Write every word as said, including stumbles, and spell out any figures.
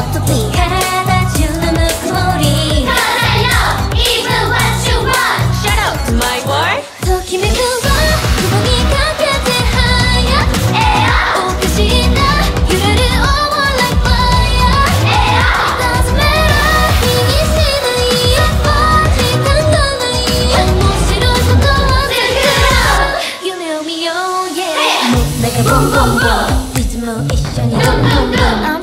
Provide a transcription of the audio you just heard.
っと please 体中のぬくもり Cause I know even what you want Shout out to my boy ときめくわ雲にかけて higher おかしな揺れる over like fire Doesn't matter 気にしないよ時間がない面白いことは全部夢を見よう yeah もうなんかボンボンボンいつも一緒にボンボンボン